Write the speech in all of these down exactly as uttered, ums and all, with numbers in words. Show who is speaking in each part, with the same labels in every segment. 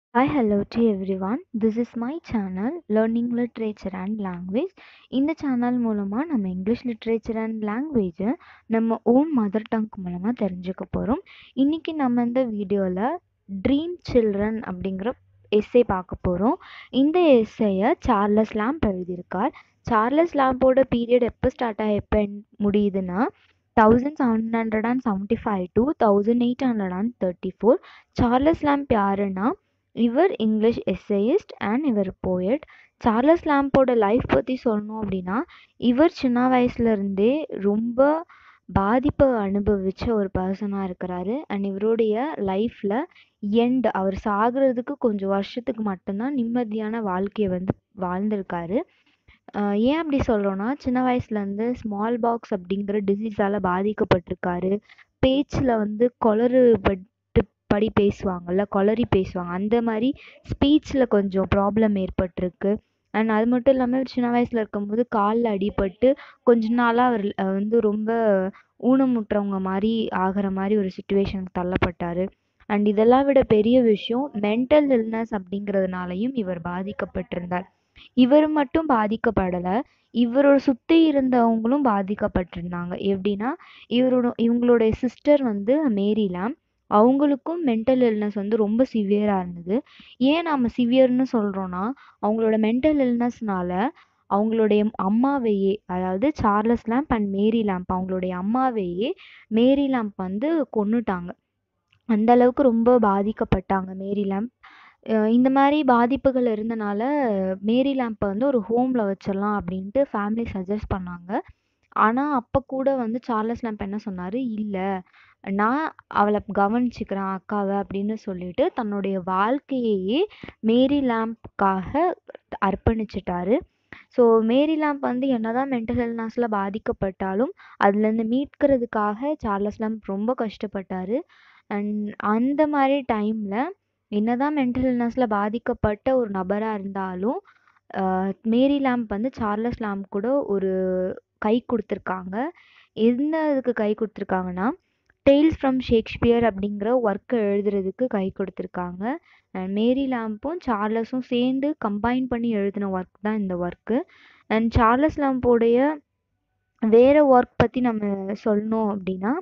Speaker 1: Hi, hello to everyone. This is my channel Learning Literature and Language. இந்த channel மூலமாக நம்ம English literature and லாங்குவேஜை நம்ம own mother tongue மூலமாக தெரிஞ்சுக்க போகிறோம். இன்றைக்கி நம்ம இந்த வீடியோவில் ட்ரீம் சில்ட்ரன் அப்படிங்கிற எஸ்ஸே பார்க்க போகிறோம். இந்த எஸ்ஸையை சார்லஸ் லாம்ப் எழுதியிருக்கார். சார்லஸ் லாம்போட பீரியட் எப்போ ஸ்டார்ட் ஆகி எப்போ முடியுதுன்னா thousand seven hundred and seventy five to thousand eight hundred and thirty four. Charles Lamb யாருன்னா இவர் இங்கிலீஷ் எஸ்ஸேயிஸ்ட் அண்ட் இவர் போயட். சார்லஸ் லாம்போட லைஃப் பற்றி சொல்லணும் அப்படின்னா இவர் சின்ன வயசுலேருந்தே ரொம்ப பாதிப்பை அனுபவித்த ஒரு பர்சனாக இருக்கிறாரு. அண்ட் இவருடைய லைஃப்பில் எண்ட் அவர் சாகிறதுக்கு கொஞ்சம் வருஷத்துக்கு மட்டும்தான் நிம்மதியான வாழ்க்கையை வந்து வாழ்ந்திருக்காரு. ஏன் அப்படி சொல்கிறோன்னா சின்ன வயசுலேருந்து ஸ்மால் பாக்ஸ் அப்படிங்கிற டிசீஸால் பாதிக்கப்பட்டிருக்காரு. பேச்சில் வந்து கொளறு பட்டு படி பேசுவாங்கள்ல கொளறி பேசுவாங்க, அந்த மாதிரி ஸ்பீச்சில் கொஞ்சம் ப்ராப்ளம் ஏற்பட்டிருக்கு. அண்ட் அது மட்டும் இல்லாமல் சின்ன வயசில் இருக்கும்போது காலில் அடிபட்டு கொஞ்ச நாளாக அவர் வந்து ரொம்ப ஊனமுற்றவங்க மாதிரி ஆகிற மாதிரி ஒரு சுச்சுவேஷனுக்கு தள்ளப்பட்டார். அண்ட் இதெல்லாம் விட பெரிய விஷயம் மென்டல் இல்னஸ் அப்படிங்கிறதுனாலையும் இவர் பாதிக்கப்பட்டிருந்தார். இவர் மட்டும் பாதிக்கப்படலை, இவரோட சுற்றி இருந்தவங்களும் பாதிக்கப்பட்டிருந்தாங்க. எப்படின்னா இவரோட இவங்களுடைய சிஸ்டர் வந்து மேரி லாம், அவங்களுக்கும் மென்டல் இல்னஸ் வந்து ரொம்ப சிவியராக இருந்தது. ஏன் நாம் சிவியர்னு சொல்கிறோன்னா அவங்களோட மென்டல் இல்னஸ்னால அவங்களுடைய அம்மாவையே, அதாவது Charles Lamb and Mary Lamb அவங்களுடைய அம்மாவையே மேரி லாம்ப் வந்து கொன்னுட்டாங்க. அந்த அளவுக்கு ரொம்ப பாதிக்கப்பட்டாங்க மேரி லாம்ப். இந்த மாதிரி பாதிப்புகள் இருந்தனால மேரி லாம்பை வந்து ஒரு ஹோமில் வச்சிடலாம் அப்படின்ட்டு ஃபேமிலி சஜஸ்ட் பண்ணாங்க. ஆனால் அப்போ கூட வந்து சார்லஸ் லாம்ப் என்ன சொன்னார், இல்லை நான் அவளை கவனிச்சுக்கிறேன் அக்காவை அப்படின்னு சொல்லிட்டு தன்னுடைய வாழ்க்கையையே மேரி லாம்ப்காக அர்ப்பணிச்சிட்டாரு. ஸோ மேரி லாம்ப் வந்து என்னதான் மென்டல் இல்னஸில் பாதிக்கப்பட்டாலும் அதுலேருந்து மீட்கிறதுக்காக சார்லஸ் லாம்ப் ரொம்ப கஷ்டப்பட்டார். அண்ட் அந்த மாதிரி டைமில் என்னதான் மென்டல் இல்னஸில் பாதிக்கப்பட்ட ஒரு நபராக இருந்தாலும் மேரி லாம்ப் வந்து சார்லஸ் லாம்ப் கூட ஒரு கை கொடுத்துருக்காங்க. எந்த இதுக்கு கை கொடுத்துருக்காங்கன்னா டெய்ல்ஸ் ஃப்ரம் ஷேக்ஸ்பியர் அப்படிங்கிற ஒர்க்கை எழுதுறதுக்கு கை கொடுத்துருக்காங்க. அண்ட் மேரி லாம்பும் சார்லஸும் சேர்ந்து கம்பைன் பண்ணி எழுதின ஒர்க் தான் இந்த ஒர்க்கு. அண்ட் சார்லஸ் லாம்போடைய வேறு ஒர்க் பற்றி நம்ம சொல்லணும் அப்படின்னா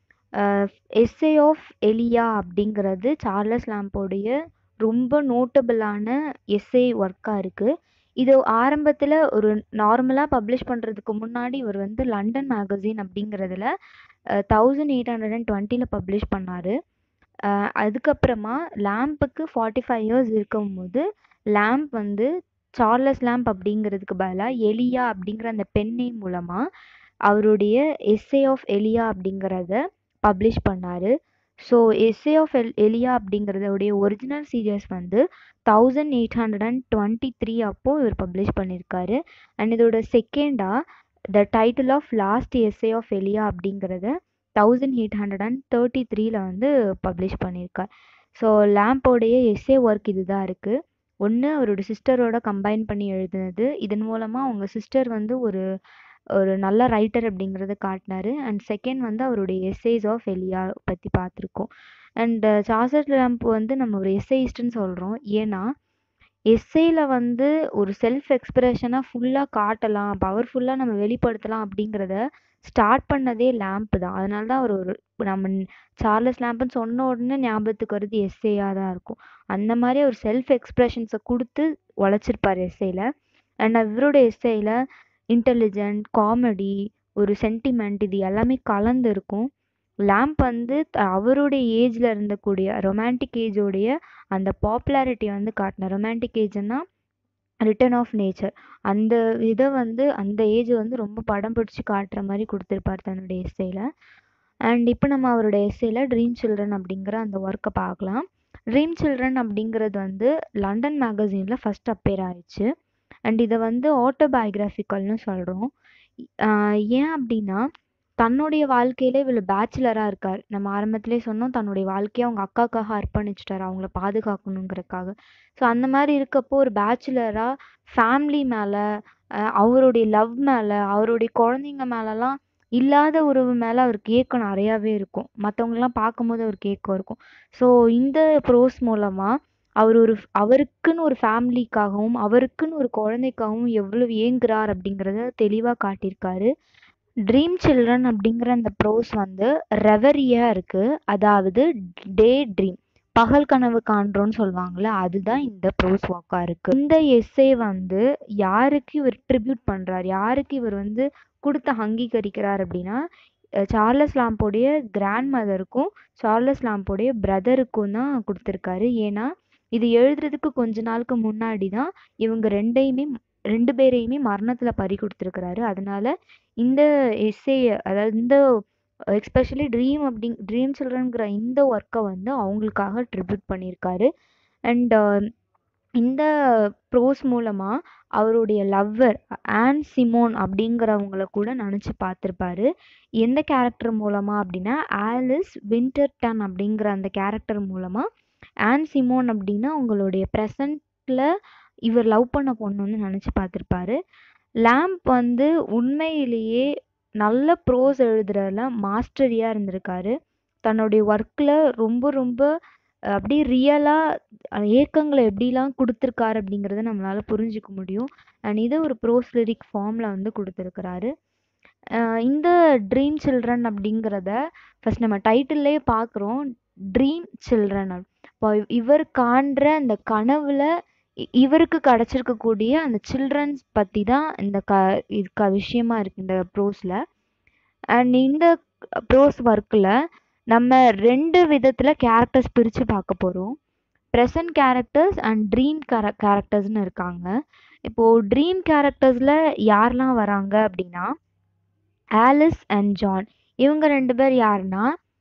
Speaker 1: எஸ்ஸே ஆஃப் எலியா அப்படிங்கிறது சார்லஸ் லாம்போடைய ரொம்ப நோட்டபிளான எஸ்ஸே ஒர்க்காக இருக்குது. இது ஆரம்பத்தில் ஒரு நார்மலாக பப்ளிஷ் பண்ணுறதுக்கு முன்னாடி இவர் வந்து லண்டன் மேகசின் அப்படிங்கிறதுல தௌசண்ட் எயிட் ஹண்ட்ரட் அண்ட் டுவெண்ட்டியில் பப்ளிஷ் பண்ணார். அதுக்கப்புறமா லாம்புக்கு ஃபார்ட்டி ஃபைவ் இயர்ஸ் இருக்கும்போது லாம்ப் வந்து சார்லஸ் லாம்ப் அப்படிங்கிறதுக்கு பதிலாக எலியா அப்படிங்கிற அந்த பெண்ணை மூலமாக அவருடைய எஸ்ஸே ஆஃப் எலியா அப்படிங்கிறத பப்ளிஷ் பண்ணார். ஸோ எஸ்ஸே ஆஃப் எல் எலியா அப்படிங்கிறதோடைய ஒரிஜினல் சீரியஸ் வந்து thousand eight hundred and twenty three அப்போது இவர் பப்ளிஷ் பண்ணியிருக்காரு. அண்ட் இதோட செகண்டாக the title of last essay of Elia அப்படிங்கிறத thousand eight hundred and thirty த்ரீல வந்து பப்ளிஷ் பண்ணியிருக்கார். ஸோ லாம்போடைய எஸ்ஸே ஒர்க் இதுதான் இருக்குது. ஒன்று அவரோட சிஸ்டரோட கம்பைன் பண்ணி எழுதுனது, இதன் மூலமாக அவங்க சிஸ்டர் வந்து ஒரு ஒரு நல்ல ரைட்டர் அப்படிங்கிறத காட்டினார். அண்ட் செகண்ட் வந்து அவருடைய எஸ்ஸேஸ் ஆஃப் எலியா பற்றி பார்த்துருக்கோம். அண்ட் சார்லஸ் லாம்ப் வந்து நம்ம ஒரு எஸ்ஸேயிஸ்ட்னு சொல்கிறோம். ஏன்னா எஸ்ஸேயில் வந்து ஒரு செல்ஃப் எக்ஸ்பிரஷனாக ஃபுல்லாக காட்டலாம், பவர்ஃபுல்லாக நம்ம வெளிப்படுத்தலாம் அப்படிங்கிறத ஸ்டார்ட் பண்ணதே லாம்ப் தான். அதனால தான் அவர் ஒரு நம்ம சார்லஸ் லாம்ப்னு சொன்ன உடனே ஞாபகத்துக்கு வருது எஸ்ஸேயாக தான் இருக்கும். அந்த மாதிரி ஒரு செல்ஃப் எக்ஸ்பிரஷன்ஸை கொடுத்து உழைச்சிருப்பார் எஸ்ஸேயில். அண்ட் இவரோட எஸ்ஸேயில் இன்டெலிஜென்ட், காமெடி, ஒரு சென்டிமெண்ட் இது எல்லாமே கலந்து இருக்கும். லாம்ப் வந்து அவருடைய ஏஜில் இருந்தக்கூடிய ரொமான்டிக் ஏஜோடைய அந்த பாப்புலாரிட்டி வந்து காட்டின ரொமான்டிக் ஏஜ்னா ரிட்டர்ன் ஆஃப் நேச்சர் அந்த இதை வந்து அந்த ஏஜ் வந்து ரொம்ப படம் பிடிச்சி காட்டுற மாதிரி கொடுத்துருப்பார் தன்னுடைய எஸ்ஸேயில். அண்ட் இப்போ நம்ம அவரோட எஸ்ஸேயில் ட்ரீம் சில்ட்ரன் அப்படிங்கிற அந்த ஒர்க்கை பார்க்கலாம். ட்ரீம் சில்ட்ரன் அப்படிங்கிறது வந்து லண்டன் மேகசீனில் ஃபஸ்ட் அப்பேர் ஆயிடுச்சு. அண்ட் இதை வந்து ஆட்டோபயோகிராஃபிக்கல்னு சொல்கிறோம். ஏன் அப்படின்னா தன்னுடைய வாழ்க்கையிலே இவ்வளோ பேச்சுலராக இருக்கார். நம்ம ஆரம்பத்திலே சொன்னோம் தன்னுடைய வாழ்க்கையை அவங்க அக்காக்காக அர்ப்பணிச்சிட்டார், அவங்கள பாதுகாக்கணுங்கிறதுக்காக. ஸோ அந்த மாதிரி இருக்கப்போ ஒரு பேச்சுலராக ஃபேமிலி மேலே, அவருடைய லவ் மேலே, அவருடைய குழந்தைங்க மேலெலாம் இல்லாத உறவு மேலே அவருக்கு ஏக்கம் நிறையாவே இருக்கும். மற்றவங்களெலாம் பார்க்கும்போது அவருக்கு ஏக்கம் இருக்கும். ஸோ இந்த ப்ரோஸ் மூலமாக அவர் ஒரு அவருக்குன்னு ஒரு ஃபேமிலிக்காகவும் அவருக்குன்னு ஒரு குழந்தைக்காகவும் எவ்வளவு ஏங்குறார் அப்படிங்கிறத தெளிவாக காட்டியிருக்காரு. ட்ரீம் சில்ட்ரன் அப்படிங்கிற அந்த ப்ரோஸ் வந்து ரெவரியாக இருக்குது. அதாவது டே ட்ரீம், பகல் கனவு காண்றோன்னு சொல்லுவாங்கள்ல, அதுதான் இந்த ப்ரோஸ் வாக்காக இருக்குது. இந்த எஸ்ஸே வந்து யாருக்கு இவர் ட்ரிபியூட் பண்ணுறார், யாருக்கு இவர் வந்து கொடுத்து அங்கீகரிக்கிறார் அப்படின்னா சார்லஸ் லாம்போடைய கிராண்ட் மதருக்கும் சார்லஸ் லாம்போடைய பிரதருக்கும் தான் கொடுத்துருக்காரு. ஏன்னா இது எழுதுறதுக்கு கொஞ்ச நாளுக்கு முன்னாடி தான் இவங்க ரெண்டையுமே ரெண்டு பேரையுமே மரணத்தில் பறி கொடுத்துருக்கிறாரு. அதனால இந்த எஸ்ஸே, அதாவது இந்த எஸ்பெஷலி ட்ரீம் அப்படி ட்ரீம் சில்ட்ரன்கிற இந்த ஒர்க்கை வந்து அவங்களுக்காக ட்ரிபியூட் பண்ணியிருக்காரு. அண்ட் இந்த ப்ரோஸ் மூலமாக அவருடைய லவ்வர் ஆன் சிமோன் அப்படிங்கிறவங்கள கூட நினச்சி பார்த்துருப்பாரு. எந்த கேரக்டர் மூலமாக அப்படின்னா ஆலிஸ் வின்டர்டன் அப்படிங்கிற அந்த கேரக்டர் மூலமாக ஆன் சிமோன் அப்படின்னா அவங்களுடைய ப்ரெசண்ட்டில் இவர் லவ் பண்ண பொண்ணு வந்து நினச்சி பார்த்துருப்பாரு. லாம்ப் வந்து உண்மையிலேயே நல்ல ப்ரோஸ் எழுதுறதுல மாஸ்டரியாக இருந்திருக்காரு. தன்னுடைய ஒர்க்கில் ரொம்ப ரொம்ப அப்படியே ரியலாக ஏக்கங்களை எப்படிலாம் கொடுத்துருக்காரு அப்படிங்கிறத நம்மளால் புரிஞ்சிக்க முடியும். அண்ட் இதை ஒரு ப்ரோஸ் லிரிக் ஃபார்மில் வந்து கொடுத்துருக்கிறாரு. இந்த ட்ரீம் சில்ட்ரன் அப்படிங்கிறத ஃபஸ்ட் நம்ம டைட்டில்லே பார்க்குறோம், ட்ரீம் சில்ட்ரன். இப்போ இவர் காண்ற அந்த கனவுல இவருக்கு கிடச்சிருக்கக்கூடிய அந்த சில்ட்ரன்ஸ் பற்றி தான் இந்த க இது க விஷயமா இருக்குது இந்த ப்ரோஸில். அண்ட் இந்த ப்ரோஸ் ஒர்க்கில் நம்ம ரெண்டு விதத்தில் கேரக்டர்ஸ் பிரித்து பார்க்க போகிறோம். ப்ரெசன்ட் கேரக்டர்ஸ் அண்ட் ட்ரீம் கேர கேரக்டர்ஸ்னு இருக்காங்க. இப்போது ட்ரீம் கேரக்டர்ஸில் யாரெல்லாம் வராங்க அப்படின்னா ஆலிஸ் அண்ட் ஜான். இவங்க ரெண்டு பேர் யாருன்னா,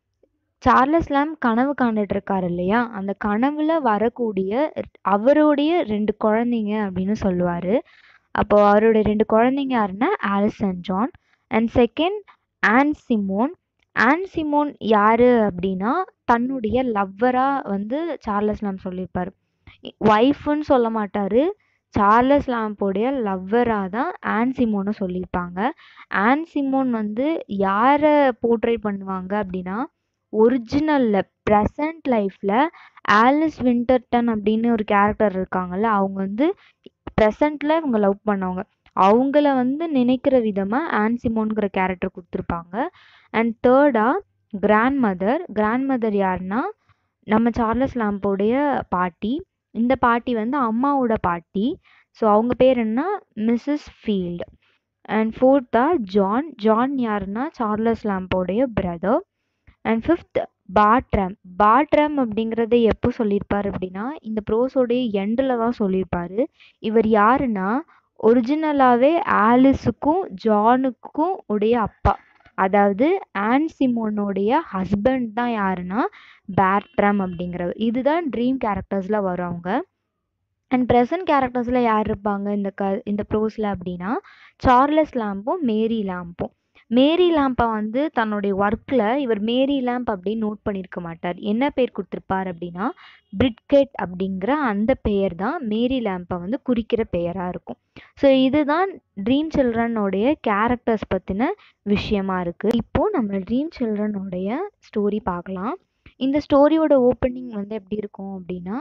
Speaker 1: சார்லஸ் லாம்ப் கனவு காண்டுட்டு இருக்காரு இல்லையா, அந்த கனவுல வரக்கூடிய அவருடைய ரெண்டு குழந்தைங்க அப்படின்னு சொல்லுவார். அப்போ அவருடைய ரெண்டு குழந்தைங்க யாருன்னா Alice and John. And second Ann Simon. Ann Simon யாரு அப்படின்னா தன்னுடைய லவ்வராக வந்து சார்லஸ் லாம்ப் சொல்லியிருப்பார். ஒய்ஃப்னு சொல்ல மாட்டார், சார்லஸ் லாம்போடைய லவ்வராக தான் ஆன் சிமோனை சொல்லியிருப்பாங்க. ஆன் சிமோன் வந்து யாரை போர்ட்ரேட் பண்ணுவாங்க அப்படின்னா ஒரிஜினலில் ப்ரெசண்ட் லைஃப்பில் ஆலிஸ் வின்டர்டன் அப்படின்னு ஒரு கேரக்டர் இருக்காங்கல்ல, அவங்க வந்து ப்ரெசண்ட்டில் இவங்க லவ் பண்ணவங்க, அவங்கள வந்து நினைக்கிற விதமாக ஆன் சிமோன்கிற கேரக்டர் கொடுத்துருப்பாங்க. அண்ட் தேர்டாக கிராண்ட் மதர். கிராண்ட் மதர் யாருன்னா நம்ம சார்லஸ் லாம்போடைய பாட்டி. இந்த பாட்டி வந்து அம்மாவோட பாட்டி. ஸோ அவங்க பேர் என்ன, மிஸ்ஸஸ் ஃபீல்டு. அண்ட் ஃபோர்த்தா ஜான். ஜான் யாருன்னா சார்லஸ் லாம்போடைய brother. And fifth Bartrum. Bartrum அப்படிங்கிறத எப்போ சொல்லியிருப்பார் அப்படின்னா இந்த ப்ரோஸோடைய எண்டில் தான் சொல்லியிருப்பார். இவர் யாருன்னா ஒரிஜினலாகவே ஆலிஸுக்கும் ஜானுக்கும் உடைய அப்பா, அதாவது ஆன் சிமோனுடைய ஹஸ்பண்ட் தான் யாருன்னா பேட்ரம் அப்படிங்கிறவர். இதுதான் ட்ரீம் கேரக்டர்ஸில் வரவங்க. அண்ட் ப்ரெசன்ட் கேரக்டர்ஸில் யார் இருப்பாங்க இந்த க இந்த ப்ரோஸில் அப்படின்னா சார்லஸ் லாம்பும் மேரி லாம்பும். மேரி லாம்பை வந்து தன்னுடைய ஒர்க்கில் இவர் மேரி லாம்ப் அப்படின்னு நோட் பண்ணியிருக்க மாட்டார். என்ன பேர் கொடுத்துருப்பார் அப்படின்னா பிரிட்கெட் அப்படிங்கிற அந்த பெயர் தான் மேரி லாம்பை வந்து குறிக்கிற பெயராக இருக்கும். ஸோ இதுதான் ட்ரீம் சில்ட்ரனோடைய கேரக்டர்ஸ் பற்றின விஷயமா இருக்குது. இப்போது நம்ம ட்ரீம் சில்ட்ரனோடைய ஸ்டோரி பார்க்கலாம். இந்த ஸ்டோரியோட ஓப்பனிங் வந்து எப்படி இருக்கும் அப்படின்னா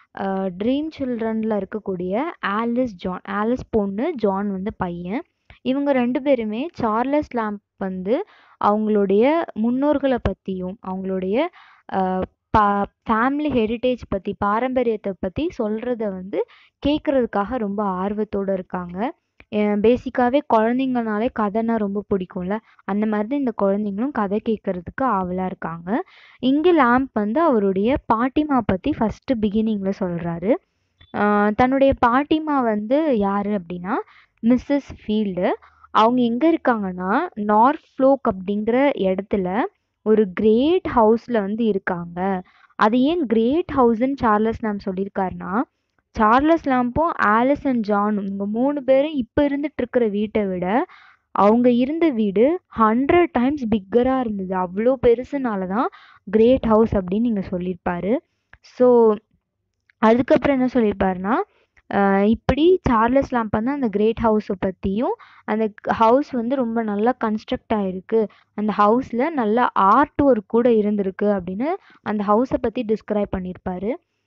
Speaker 1: ட்ரீம் சில்ட்ரனில் இருக்கக்கூடிய ஆலிஸ் ஜான், ஆலிஸ் பொண்ணு, ஜான் வந்து பையன். இவங்க ரெண்டு பேருமே சார்லஸ் லாம்ப் வந்து அவங்களுடைய முன்னோர்களை பற்றியும் அவங்களுடைய பா ஃபேமிலி ஹெரிட்டேஜ் பற்றி பாரம்பரியத்தை பற்றி சொல்கிறத வந்து கேட்குறதுக்காக ரொம்ப ஆர்வத்தோடு இருக்காங்க. பேசிக்காகவே குழந்தைங்கனாலே கதைனா ரொம்ப பிடிக்கும்ல, அந்த மாதிரி தான் இந்த குழந்தைங்களும் கதை கேட்குறதுக்கு ஆவலாக இருக்காங்க. இங்கே லாம்ப் வந்து அவருடைய பாட்டிமா பற்றி ஃபஸ்ட்டு பிகினிங்கில் சொல்கிறாரு. தன்னுடைய பாட்டிமா வந்து யார் அப்படின்னா மிஸ்ஸஸ் ஃபீல்டு. அவங்க எங்கே இருக்காங்கன்னா நார்ஃப்ளோக் அப்படிங்கிற இடத்துல ஒரு கிரேட் ஹவுஸில் வந்து இருக்காங்க. அது ஏன் கிரேட் ஹவுஸ்ன்னு சார்லஸ் லாம்ப் சொல்லியிருக்காருன்னா சார்லஸ் லாம்பும் ஆலிஸ் அண்ட் ஜானும் இவங்க மூணு பேரும் இப்போ இருந்துட்டு இருக்கிற வீட்டை விட அவங்க இருந்த வீடு ஹண்ட்ரட் டைம்ஸ் பிக்கராக இருந்தது. அவ்வளோ பெருசுனால தான் கிரேட் ஹவுஸ் அப்படின்னு நீங்கள் சொல்லியிருப்பாரு. ஸோ அதுக்கப்புறம் என்ன சொல்லியிருப்பாருன்னா இப்படி சார்லஸ் லாம்ப் வந்து அந்த கிரேட் ஹவுஸை பற்றியும் அந்த ஹவுஸ் வந்து ரொம்ப நல்லா கன்ஸ்ட்ரக்ட் ஆகிருக்கு, அந்த ஹவுஸில் நல்ல ஆர்ட் ஒர்க் கூட இருந்திருக்கு அப்படின்னு அந்த ஹவுஸை பற்றி டிஸ்கிரைப் பண்ணியிருப்பாரு.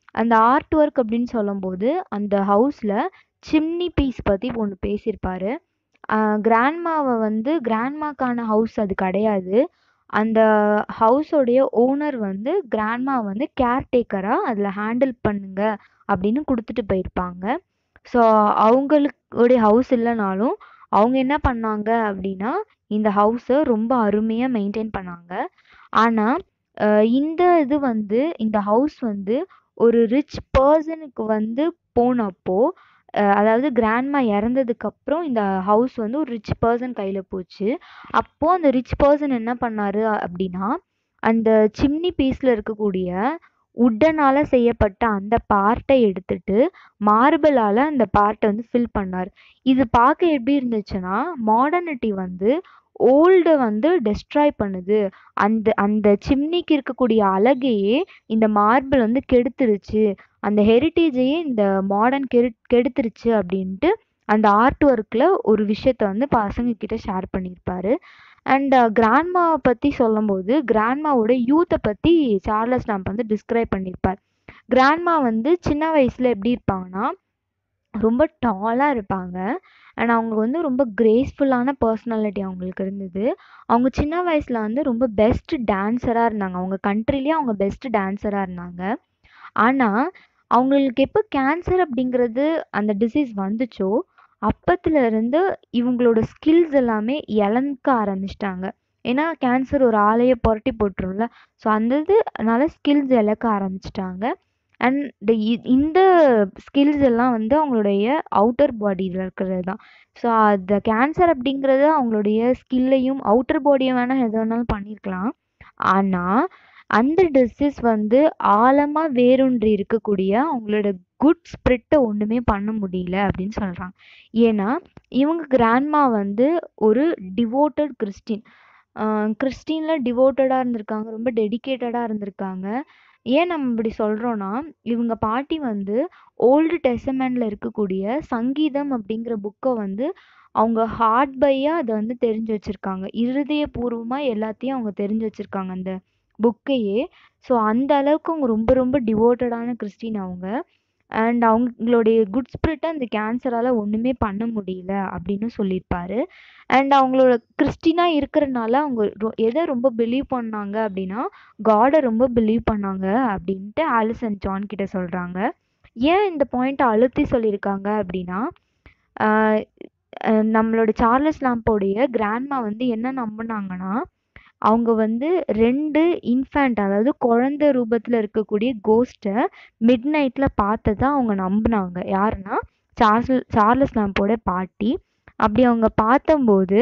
Speaker 1: அந்த ஆர்ட் ஒர்க் அப்படின்னு சொல்லும்போது அந்த ஹவுஸில் சிம்னி பீஸ் பற்றி ஒன்று பேசியிருப்பாரு. கிராண்ட்மாவை வந்து கிராண்ட்மாக்கான ஹவுஸ் அது கிடையாது. அந்த ஹவுஸோடைய ஓனர் வந்து கிராண்ட்மா வந்து கேர்டேக்கராக அதில் ஹேண்டில் பண்ணுங்க அப்படின்னு கொடுத்துட்டு போயிருப்பாங்க. ஸோ அவங்களுடைய ஹவுஸ் இல்லைனாலும் அவங்க என்ன பண்ணாங்க அப்படின்னா இந்த ஹவுஸை ரொம்ப அருமையாக மெயின்டைன் பண்ணாங்க. ஆனால் இந்த இது வந்து இந்த ஹவுஸ் வந்து ஒரு ரிச் பர்சனுக்கு வந்து போனப்போ, அஹ் அதாவது கிராண்ட்மா இறந்ததுக்கப்புறம் இந்த ஹவுஸ் வந்து ஒரு ரிச் பர்சன் கையில் போச்சு. அப்போது அந்த ரிச் பர்சன் என்ன பண்ணாரு அப்படின்னா அந்த சிம்னி பீஸில் இருக்கக்கூடிய உட்டனால் செய்யப்பட்ட அந்த பார்ட்டை எடுத்துட்டு மார்பிளால் அந்த பார்ட்டை வந்து ஃபில் பண்ணார். இது பார்க்க எப்படி இருந்துச்சுன்னா மாடர்னிட்டி வந்து ஓல்டை வந்து டெஸ்ட்ராய் பண்ணுது. அந்த அந்த சிம்னிக்கு இருக்கக்கூடிய அழகையே இந்த மார்பிள் வந்து கெடுத்துருச்சு, அந்த ஹெரிட்டேஜையே இந்த மாடர்ன் கெடு கெடுத்துருச்சு அப்படின்ட்டு அந்த ஆர்ட் ஒர்க்கில் ஒரு விஷயத்த வந்து பசங்க கிட்ட ஷேர் பண்ணியிருப்பாரு. அண்ட் கிராண்ட்மாவை பற்றி சொல்லும்போது கிராண்ட்மாவோட யூத்தை பற்றி சார்லஸ் லாம்ப் வந்து டிஸ்கிரைப் பண்ணியிருப்பார். கிராண்ட்மா வந்து சின்ன வயசில் எப்படி இருப்பாங்கன்னா ரொம்ப டாலாக இருப்பாங்க. அண்ட் அவங்க வந்து ரொம்ப கிரேஸ்ஃபுல்லான பர்சனாலிட்டி அவங்களுக்கு இருந்தது. அவங்க சின்ன வயசில் வந்து ரொம்ப பெஸ்ட் டான்ஸராக இருந்தாங்க. அவங்க கண்ட்ரிலேயே அவங்க பெஸ்ட் டான்ஸராக இருந்தாங்க. ஆனால் அவங்களுக்கு எப்போ கேன்சர் அப்படிங்கிறது அந்த டிசீஸ் வந்துச்சோ அப்பத்துல இருந்து இவங்களோட ஸ்கில்ஸ் எல்லாமே இழக்க ஆரம்பிச்சிட்டாங்க. ஏன்னா கேன்சர் ஒரு ஆளையை புரட்டி போட்டுரும்ல. ஸோ அந்த இதுனால ஸ்கில்ஸ் இழக்க ஆரம்பிச்சிட்டாங்க. அண்ட் இந்த ஸ்கில்ஸ் எல்லாம் வந்து அவங்களுடைய அவுட்டர் பாடியில் இருக்கிறது தான். ஸோ அந்த கேன்சர் அப்படிங்கிறது அவங்களுடைய ஸ்கில்லையும் அவுட்டர் பாடியும் வேணால் எது வேணாலும் பண்ணியிருக்கலாம். ஆனால் அந்த டிசீஸ் வந்து ஆழமாக வேரூன்றி இருக்கக்கூடிய அவங்களோட குட் ஸ்பிரிட்டை ஒன்றுமே பண்ண முடியல அப்படின்னு சொல்கிறாங்க. ஏன்னா இவங்க கிராண்ட்மா வந்து ஒரு டிவோட்டட் கிறிஸ்டின். கிறிஸ்டினில் டிவோட்டடாக இருந்திருக்காங்க, ரொம்ப டெடிக்கேட்டடாக இருந்திருக்காங்க. ஏன் நம்ம இப்படி சொல்கிறோன்னா இவங்க பாட்டி வந்து ஓல்டு டெஸ்டமெண்ட்டில் இருக்கக்கூடிய சங்கீதம் அப்படிங்கிற புக்கை வந்து அவங்க ஹார்ட் பையாக அதை வந்து தெரிஞ்சு வச்சுருக்காங்க. இருதயபூர்வமாக எல்லாத்தையும் அவங்க தெரிஞ்சு வச்சுருக்காங்க அந்த புக்கையே. ஸோ அந்த அளவுக்கு அவங்க ரொம்ப ரொம்ப டிவோட்டடான கிறிஸ்டின் அவங்க. அண்ட் அவங்களுடைய குட் ஸ்பிரிட்டை அந்த கேன்சரால் ஒன்றுமே பண்ண முடியல அப்படின்னு சொல்லியிருப்பாரு. அண்ட் அவங்களோட கிறிஸ்டினாக இருக்கிறனால அவங்க ரொ எதை ரொம்ப பிலீவ் பண்ணாங்க அப்படின்னா காடை ரொம்ப பிலீவ் பண்ணாங்க அப்படின்ட்டு ஆலிஸ் அண்ட் ஜான் கிட்ட சொல்கிறாங்க. ஏன் இந்த பாயிண்ட்டை அழுத்தி சொல்லியிருக்காங்க அப்படின்னா ஆஹ் அஹ் நம்மளோட சார்லஸ் லாம்போடைய கிராண்ட்மா வந்து என்ன நம்பினாங்கன்னா அவங்க வந்து ரெண்டு இன்ஃபேண்ட் அதாவது குழந்தை ரூபத்தில் இருக்கக்கூடிய கோஸ்ட்டை மிட் நைட்டில் பார்த்ததா அவங்க நம்பினாங்க. யாருன்னா சார்ஸ் சார்லஸ் லாம்போட பாட்டி. அப்படி அவங்க பார்த்தம்போது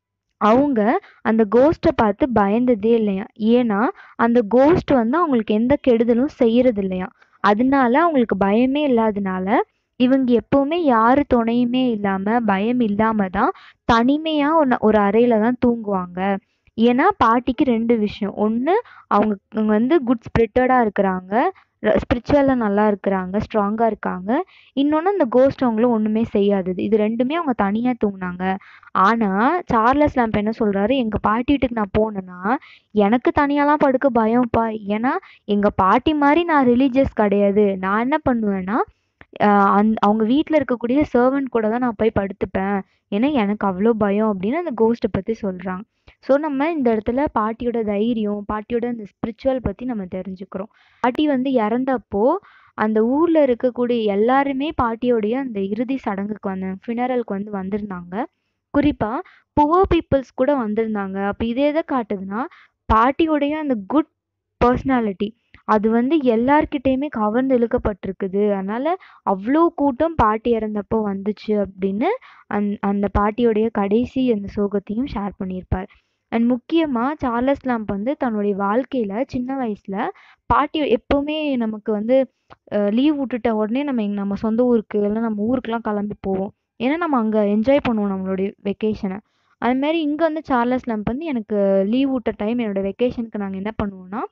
Speaker 1: அவங்க அந்த கோஸ்ட்டை பார்த்து பயந்ததே இல்லையா. ஏன்னா அந்த கோஸ்ட் வந்து அவங்களுக்கு எந்த கெடுதலும் செய்யறது இல்லையா. அதனால அவங்களுக்கு பயமே இல்லாதனால இவங்க எப்பவுமே யாரு துணையுமே இல்லாம பயம் இல்லாம தான் தனிமையா ஒன்று ஒரு அறையில தான் தூங்குவாங்க. ஏன்னா பாட்டிக்கு ரெண்டு விஷயம். ஒன்று அவங்க அவங்க வந்து குட் ஸ்பிரிட்டடாக இருக்கிறாங்க, ஸ்பிரிச்சுவலாக நல்லா இருக்கிறாங்க, ஸ்ட்ராங்காக இருக்காங்க. இன்னொன்று அந்த கோஸ்ட் அவங்கள ஒன்றுமே செய்யாதது. இது ரெண்டுமே அவங்க தனியாக தூங்குனாங்க. ஆனால் சார்லஸ் லாம்ப் என்ன சொல்கிறாரு, எங்கள் பாட்டி வீட்டுக்கு நான் போனேன்னா எனக்கு தனியாலாம் படுக்க பயம்ப்பா. ஏன்னா எங்கள் பாட்டி மாதிரி நான் ரிலீஜியஸ் கிடையாது. நான் என்ன பண்ணுவேன்னா அந் அவங்க வீட்டில் இருக்கக்கூடிய சர்வன்ட் கூட தான் நான் போய் படுத்துப்பேன். ஏன்னா எனக்கு அவ்வளோ பயம் அப்படின்னு அந்த கோஸ்ட்டை பற்றி சொல்கிறாங்க. ஸோ நம்ம இந்த இடத்துல பாட்டியோட தைரியம், பாட்டியோட அந்த ஸ்பிரிச்சுவல் பற்றி நம்ம தெரிஞ்சுக்கிறோம். பாட்டி வந்து இறந்தப்போ அந்த ஊரில் இருக்கக்கூடிய எல்லாருமே பாட்டியோடைய அந்த இறுதி சடங்குக்கு வந்து ஃபினரலுக்கு வந்து வந்திருந்தாங்க. குறிப்பாக புவர் பீப்புள்ஸ் கூட வந்திருந்தாங்க. அப்போ இது எதை காட்டுதுன்னா பாட்டியோடைய அந்த குட் பர்சனாலிட்டி அது வந்து எல்லார்கிட்டேயுமே கவர்ந்து இழுக்கப்பட்டிருக்குது. அதனால அவ்வளோ கூட்டம் பாட்டி இறந்தப்போ வந்துச்சு அப்படின்னு அந் அந்த பாட்டியோடைய கடைசி அந்த சோகத்தையும் ஷேர் பண்ணியிருப்பார். அண்ட் முக்கியமாக சார்லஸ் லாம்ப் வந்து தன்னுடைய வாழ்க்கையில் சின்ன வயசில் பாட்டி எப்போவுமே நமக்கு வந்து லீவ் விட்டுட்ட உடனே நம்ம எங்க நம்ம சொந்த ஊருக்கு இல்லை நம்ம ஊருக்கெலாம் கிளம்பி போவோம். ஏன்னா நம்ம அங்கே என்ஜாய் பண்ணுவோம் நம்மளுடைய வெக்கேஷனை. அதுமாரி இங்கே வந்து சார்லஸ் லாம்ப் வந்து எனக்கு லீவ் விட்ட டைம் என்னோடய வெக்கேஷனுக்கு நாங்கள் என்ன பண்ணுவோன்னா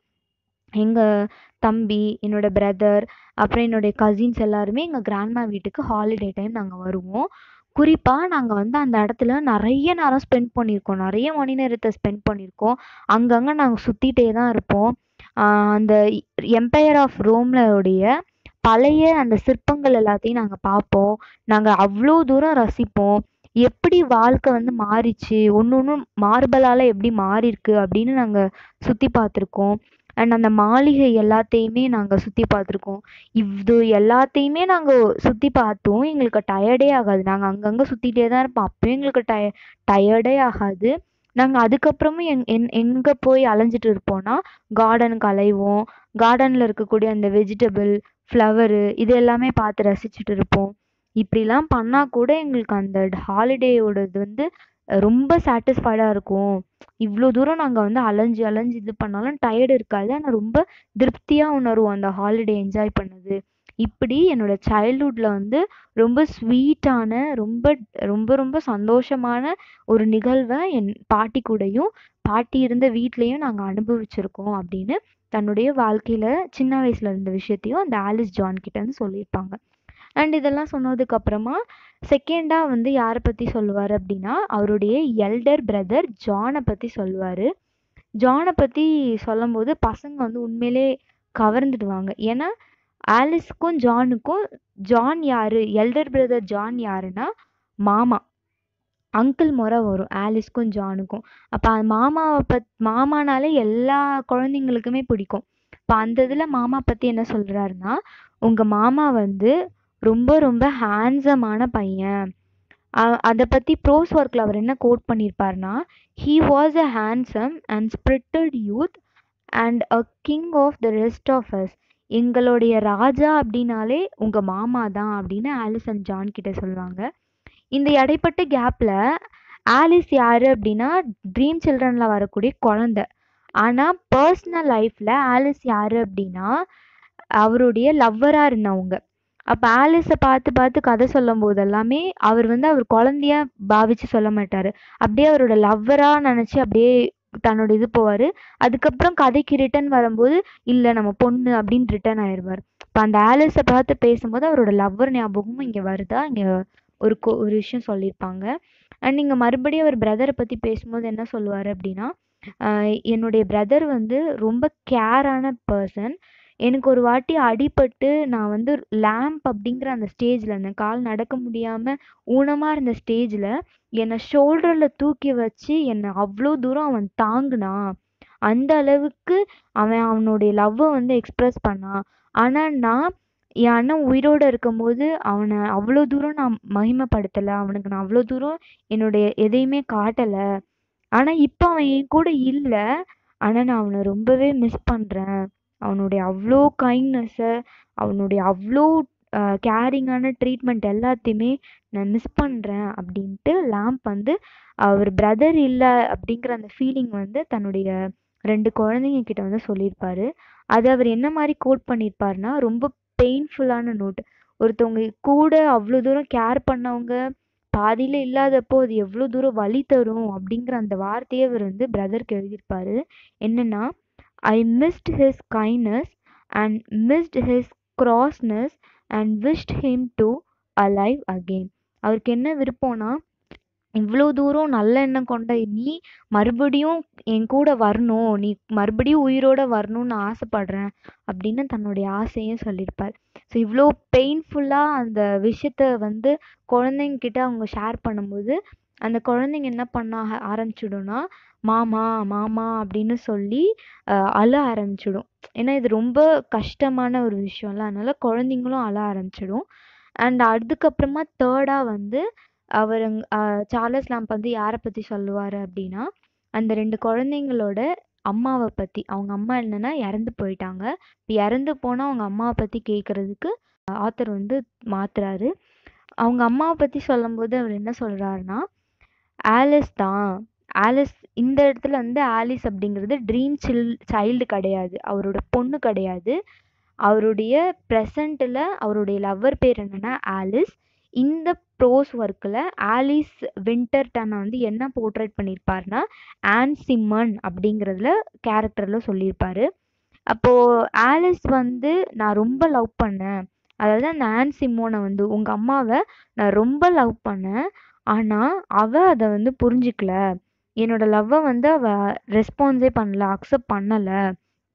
Speaker 1: எங்கள் தம்பி, என்னோட பிரதர், அப்புறம் என்னுடைய கசின்ஸ் எல்லாருமே எங்கள் கிராண்ட்மா வீட்டுக்கு ஹாலிடே டைம் நாங்கள் வருவோம். குறிப்பாக நாங்கள் வந்து அந்த இடத்துல நிறைய நேரம் ஸ்பெண்ட் பண்ணியிருக்கோம். நிறைய மணி நேரத்தை ஸ்பெண்ட் பண்ணியிருக்கோம். அங்கங்கே நாங்கள் சுற்றிட்டே தான் இருப்போம். அந்த எம்பையர் ஆஃப் ரோம்ல உடைய பழைய அந்த சிற்பங்கள் எல்லாத்தையும் நாங்க பார்ப்போம். நாங்க அவ்ளோ தூரம் ரசிப்போம். எப்படி வாழ்க்கை வந்து மாறிச்சு, ஒண்ணு ஒண்ணும் மார்பலால எப்படி மாறியிருக்கு அப்படின்னு நாங்க சுத்தி பார்த்துருக்கோம். அண்ட் அந்த மாளிகை எல்லாத்தையுமே நாங்க சுத்தி பார்த்துருக்கோம். இது எல்லாத்தையுமே நாங்க சுத்தி பார்த்தும் எங்களுக்கு டயர்டே ஆகாது. நாங்க அங்கங்க சுத்திட்டே தான் இருப்போம். அப்பயும் எங்களுக்கு டய டயர்டே ஆகாது. நாங்க அதுக்கப்புறமும் எங் என் எங்க போய் அலைஞ்சிட்டு இருப்போம்னா, கார்டனுக்கு அலைவோம். கார்டன்ல இருக்கக்கூடிய அந்த வெஜிடபிள், ஃப்ளவரு இது எல்லாமே பார்த்து ரசிச்சுட்டு இருப்போம். இப்படிலாம் பண்ணா கூட எங்களுக்கு அந்த ஹாலிடேயோடது வந்து ரொம்ப சாட்டிஸ்ஃபைடா இருக்கும். இவ்ளோ தூரம் நாங்க வந்து அலைஞ்சு அலைஞ்சு இது பண்ணாலும் டயர்டு இருக்காது. ஆனா ரொம்ப திருப்தியா உணருவோம் அந்த ஹாலிடே என்ஜாய் பண்ணது. இப்படி என்னோட சைல்ட்ஹுட்ல வந்து ரொம்ப ஸ்வீட்டான, ரொம்ப ரொம்ப ரொம்ப சந்தோஷமான ஒரு நிகழ்வ என் பாட்டி கூடயும், பாட்டி இருந்த வீட்லயும் நாங்க அனுபவிச்சிருக்கோம் அப்படின்னு தன்னுடைய வாழ்க்கையில சின்ன வயசுல இருந்த விஷயத்தையும் அந்த ஆலிஸ் ஜான் கிட்ட இருந்து சொல்லியிருப்பாங்க. அண்ட் இதெல்லாம் சொன்னதுக்கு அப்புறமா செகண்டா வந்து யாரை பத்தி சொல்லுவாரு அப்படின்னா, அவருடைய எல்டர் பிரதர் ஜானை பத்தி சொல்லுவாரு. ஜானை பத்தி சொல்லும்போது பசங்க வந்து உண்மையிலே கவர்ந்துடுவாங்க. ஏன்னா ஆலிஸ்க்கும் ஜானுக்கும் ஜான் யாரு, எல்டர் பிரதர் ஜான் யாருன்னா மாமா, அங்கிள் முறை வரும் ஆலிஸ்க்கும் ஜானுக்கும். அப்ப மாமாவை பத் மாமானாலே எல்லா குழந்தைங்களுக்குமே பிடிக்கும். இப்ப அந்த இதுல மாமா பத்தி என்ன சொல்றாருன்னா, உங்க மாமா வந்து ரொம்ப ரொம்ப ஹேண்ட்ஸமான பையன். அ- அதை பத்தி ப்ரோஸ் ஒர்க்ல அவர் என்ன கோட் பண்ணியிருப்பாருன்னா, he was a handsome and spirited youth and a king of the rest of us. எங்களுடைய ராஜா அப்படின்னாலே உங்க மாமா தான் அப்படின்னு ஆலிஸ் அண்ட் ஜான் கிட்ட சொல்லுவாங்க. இந்த இடைப்பட்ட கேப்ல ஆலிஸ் யாரு அப்படின்னா ட்ரீம் சில்ட்ரன்ல வரக்கூடிய குழந்தை. ஆனா பர்சனல் லைஃப்ல ஆலிஸ் யாரு அப்படின்னா அவருடைய லவ்வரா இருந்தவங்க. அப்ப ஆலிஸை பார்த்து பார்த்து கதை சொல்லும் போது எல்லாமே அவர் வந்து அவர் குழந்தைய பாவிச்சு சொல்ல மாட்டாரு. அப்படியே அவரோட லவ்வரா நினைச்சு அப்படியே தன்னோட இது போவாரு. அதுக்கப்புறம் கதைக்கு ரிட்டர்ன் வரும்போது இல்ல நம்ம பொண்ணு அப்படின்னு ரிட்டர்ன் ஆயிடுவார். இப்ப அந்த ஆலிஸை பார்த்து பேசும்போது அவரோட லவ்வர் ஞாபகமும் இங்க வருதா, இங்க ஒரு கொ ஒரு விஷயம் சொல்லியிருப்பாங்க. அண்ட் இங்க மறுபடியும் அவர் பிரதரை பத்தி பேசும்போது என்ன சொல்லுவாரு அப்படின்னா, ஆஹ் என்னுடைய பிரதர் வந்து ரொம்ப கேரான பர்சன். எனக்கு ஒரு வாட்டி அடிபட்டு நான் வந்து லேம்ப் அப்படிங்கிற அந்த ஸ்டேஜில் இருந்தேன். கால் நடக்க முடியாம ஊனமா இருந்த ஸ்டேஜில் என்னை ஷோல்டரில் தூக்கி வச்சு என்னை அவ்வளோ தூரம் அவன் தாங்குனான். அந்த அளவுக்கு அவன் அவனுடைய லவ்வை வந்து எக்ஸ்பிரஸ் பண்ணான். ஆனா நான் என் அண்ணன் உயிரோட இருக்கும்போது அவனை அவ்வளோ தூரம் நான் மகிமைப்படுத்தலை, அவனுக்கு நான் அவ்வளோ தூரம் என்னுடைய எதையுமே காட்டலை. ஆனா இப்ப அவன் என் கூட இல்ல. ஆனா நான் அவனை ரொம்பவே மிஸ் பண்றேன். அவனுடைய அவ்வளோ கைண்ட்னஸ, அவனுடைய அவ்வளோ கேரிங்கான ட்ரீட்மெண்ட் எல்லாத்தையுமே நான் மிஸ் பண்றேன் அப்படின்ட்டு லேம்ப் வந்து அவர் பிரதர் இல்ல அப்படிங்கிற அந்த ஃபீலிங் வந்து தன்னுடைய ரெண்டு குழந்தைங்க கிட்ட வந்து சொல்லியிருப்பாரு. அது அவர் என்ன மாதிரி கோட் பண்ணியிருப்பாருன்னா, ரொம்ப பெயின்ஃபுல்லான நோட். ஒருத்தவங்க கூட அவ்வளோ தூரம் கேர் பண்ணவங்க பாதியில இல்லாதப்போ அது எவ்வளோ தூரம் வலி தரும் அப்படிங்கிற அந்த வார்த்தையை அவர் வந்து பிரதருக்கு எழுதியிருப்பாரு. என்னன்னா, I missed his kindness and missed his crossness and wish him to alive again. அவருக்கு என்ன விருப்பம்னா, இவ்வளோ தூரம் நல்ல எண்ணம் கொண்ட நீ மறுபடியும் என் கூட வரணும், நீ மறுபடியும் உயிரோட வரணும்னு நான் ஆசைப்படுறேன் அப்படின்னு தன்னுடைய ஆசையும் சொல்லியிருப்பார். ஸோ இவ்வளோ பெயின்ஃபுல்லாக அந்த விஷயத்த வந்து குழந்தைங்க கிட்ட அவங்க ஷேர் பண்ணும்போது அந்த குழந்தைங்க என்ன பண்ண ஆ- ஆரம்பிச்சிடும்னா, மாமா மாமா அப்படின்னு சொல்லி அஹ், அழ ஆரம்பிச்சிடும். ஏன்னா இது ரொம்ப கஷ்டமான ஒரு விஷயம்ல, அதனால குழந்தைங்களும் அழ ஆரம்பிச்சிடும். அண்ட் அதுக்கப்புறமா தேர்டாக வந்து அவர் சார்லஸ் லாம்ப் வந்து யாரை பற்றி சொல்லுவார் அப்படின்னா, அந்த ரெண்டு குழந்தைங்களோட அம்மாவை பற்றி. அவங்க அம்மா என்னன்னா இறந்து போயிட்டாங்க. இப்போ இறந்து போனால் அவங்க அம்மாவை பற்றி கேட்குறதுக்கு ஆத்தர் வந்து மாத்துறாரு. அவங்க அம்மாவை பற்றி சொல்லும்போது அவர் என்ன சொல்கிறாருன்னா, ஆலிஸ் தான். ஆலிஸ் இந்த இடத்துல வந்து ஆலிஸ் அப்படிங்கிறது ட்ரீம் சில் சைல்டு கிடையாது, அவரோட பொண்ணு கிடையாது. அவருடைய ப்ரெசண்ட்டில் அவருடைய லவ்வர் பேர் என்னன்னா ஆலிஸ். இந்த ப்ரோஸ் ஒர்க்கில் ஆலிஸ் வின்டர்டனை வந்து என்ன போர்ட்ரேட் பண்ணியிருப்பாருன்னா ஆன் சிம்மன் அப்படிங்கிறதுல கேரக்டரில் சொல்லியிருப்பாரு. அப்போது ஆலிஸ் வந்து நான் ரொம்ப லவ் பண்ணேன், அதாவது அந்த ஆன் சிம்மோனை வந்து உங்கள் அம்மாவை நான் ரொம்ப லவ் பண்ணேன். ஆனால் அவள் அதை வந்து புரிஞ்சிக்கல, என்னோட லவ்வை வந்து அவள் ரெஸ்பான்ஸே பண்ணல, அக்செப்ட் பண்ணலை.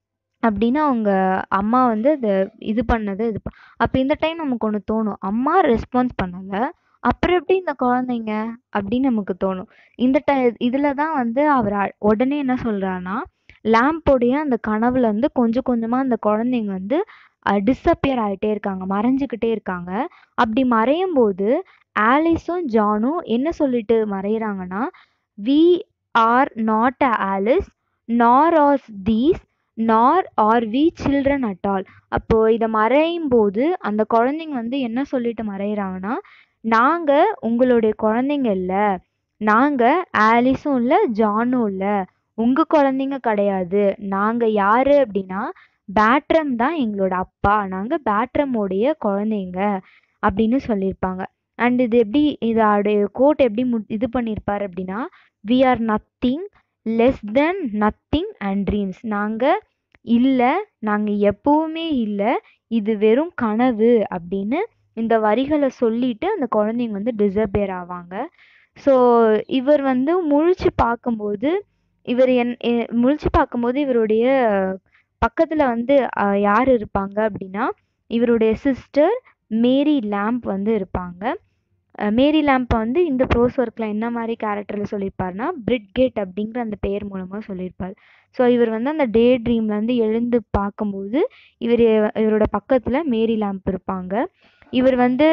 Speaker 1: அப்படின்னு அவங்க அம்மா வந்து அத இது பண்ணது இது ப அப்ப இந்த டைம் நமக்கு ஒண்ணு தோணும். அம்மா ரெஸ்பான்ஸ் பண்ணல. அப்புறம் எப்படி இந்த குழந்தைங்க? அப்படின்னு நமக்கு தோணும். இந்த டை இதுல தான் வந்து அவர் அ உடனே என்ன சொல்றார்ன்னா, லேம்போடைய அந்த கனவுல இருந்து கொஞ்சம் கொஞ்சமா அந்த குழந்தைங்க வந்து அ டிஸப்பியர் ஆயிட்டே இருக்காங்க. மறைஞ்சுக்கிட்டே இருக்காங்க. அப்படி மறையும்போது ஆலிஸும், ஜானும் என்ன சொல்லிட்டு மறையிறாங்கன்னா, "we are not a Alice, nor are these, nor are we children at all." அப்போ இத மறையும்போது அந்த குழந்தைங்க வந்து என்ன சொல்லிட்டு மறையிறாங்கன்னா, "நாங்க உங்களுடைய குழந்தைங்க இல்ல. நாங்க ஆலிஸும் இல்ல, ஜானும் இல்ல. உங்க குழந்தைங்க கிடையாது. நாங்க யாரு அப்படின்னா, பேட்ரம் தான் எங்களோட அப்பா. நாங்க பேட்ரமோடைய குழந்தைங்க." அப்படின்னு சொல்லியிருப்பாங்க. அண்ட் இது எப்படி இதோடைய கோட் எப்படி மு இது பண்ணியிருப்பார் அப்படின்னா, "we are nothing, less than nothing and dreams." நாங்க இல்ல, நாங்க எப்பவுமே இல்ல. இது வெறும் கனவு அப்படின்னு இந்த வரிகள சொல்லிட்டு அந்த குழந்தைங்க வந்து டிஸப்பியர் ஆவாங்க. ஸோ இவர் வந்து முழிச்சு பார்க்கும்போது, இவர் என் எ முழிச்சு பார்க்கும்போது இவருடைய பக்கத்துல வந்து அ யார் இருப்பாங்க அப்படின்னா, இவருடைய சிஸ்டர் மேரி லேம்ப் வந்து இருப்பாங்க. அ மேரி லேம்ப் வந்து இந்த ப்ரோஸ் ஒர்க்ல என்ன மாரி கேரக்டர்ல சொல்லியிருப்பார்ன்னா, பிரிட்கெட் அப்படிங்கிற அந்த பெயர் மூலமா சொல்லியிருப்பார். ஸோ இவர் வந்து அந்த டே ட்ரீம்லேருந்து எழுந்து பார்க்கும்போது, இவரு இவரோட பக்கத்துல மேரி லேம்ப் இருப்பாங்க. இவர் வந்து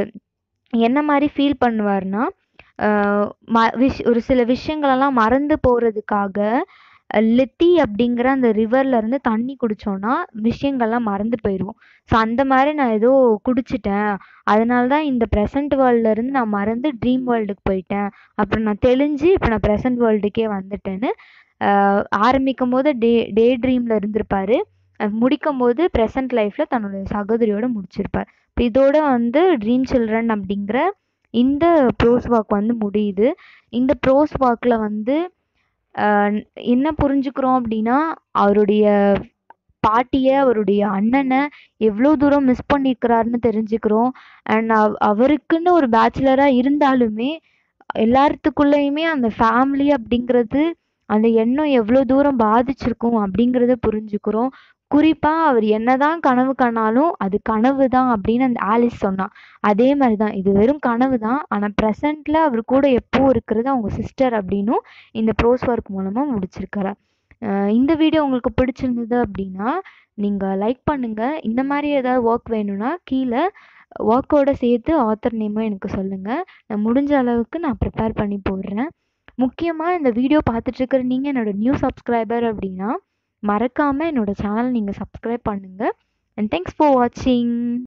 Speaker 1: என்ன மாரி ஃபீல் பண்ணுவார்ன்னா, அ ம விஷ் ஒரு சில விஷயங்களெல்லாம் மறந்து போறதுக்காக, அ லெத்தி அப்படிங்கிற அந்த ரிவர்ல இருந்து தண்ணி குடிச்சோம்னா, விஷயங்கள்லாம் மறந்து போயிருவோம். ஸோ அந்த மாரி நான் ஏதோ குடிச்சுட்டேன். அதனால தான் இந்த ப்ரெசன்ட் வேர்ல்ட்ல இருந்து நான் மறந்து ட்ரீம் வேர்ல்டுக்கு போயிட்டேன். அப்புறம் நான் தெளிஞ்சு இப்ப நான் ப்ரெசன்ட் வேர்ல்டுக்கே வந்துட்டேன்னு, அ ஆரம்பிக்கும்போது டே டே ட்ரீம்ல இருந்திருப்பாரு. அ முடிக்கும்போது ப்ரெசன்ட் லைஃப்ல தன்னுடைய சகோதரியோட முடிச்சிருப்பார். இப்ப இதோட வந்து ட்ரீம் சில்ட்ரன் அப்படிங்கிற இந்த ப்ரோஸ் வாக் வந்து முடியுது. இந்த ப்ரோஸ் வாக்ல வந்து அ என்ன புரிஞ்சுக்கிறோம் அப்படின்னா, அவருடைய பாட்டிய, அவருடைய அண்ணன எவ்ளோ தூரம் மிஸ் பண்ணியிருக்கிறாருன்னு தெரிஞ்சுக்கிறோம். அண்ட் அவ் அவருக்குன்னு ஒரு பேச்சுலரா இருந்தாலுமே, எல்லாத்துக்குள்ளயுமே அந்த ஃபேமிலி அப்படிங்கிறது, அந்த எண்ணம் எவ்ளோ தூரம் பாதிச்சிருக்கும் அப்படிங்கிறத புரிஞ்சுக்கிறோம். குறிப்பா அவர் என்னதான் கனவு கண்டாலும், அது கனவு தான் அப்படின்னு அந்த ஆலிஸ் சொன்னா. அதே மாரி தான். இது வெறும் கனவு தான். ஆனா பிரசன்ட்ல அவர் கூட எப்பவும் இருக்கிறது அவங்க சிஸ்டர் அப்படின்னும் இந்த ப்ரோஸ் ஒர்க் மூலமா முடிச்சிருக்காரு. அ இந்த வீடியோ உங்களுக்கு பிடிச்சிருந்தது அப்படின்னா, நீங்க லைக் பண்ணுங்க. இந்த மாரி ஏதாவது ஒர்க் வேணும்னா கீழ ஒர்க்கோட சேர்த்து ஆத்தர் நேமும் எனக்கு சொல்லுங்க. நான் முடிஞ்ச அளவுக்கு நான் ப்ரிப்பேர் பண்ணி போடுறேன். முக்கியமா இந்த வீடியோ பார்த்துட்டு இருக்கிற நீங்க என்னோட நியூ சப்ஸ்கிரைபர் அப்படின்னா, மறக்காம என்னோட சேனல் நீங்க சப்ஸ்கிரைப் பண்ணுங்க. அண்ட் தேங்க்ஸ் ஃபார் வாட்சிங்.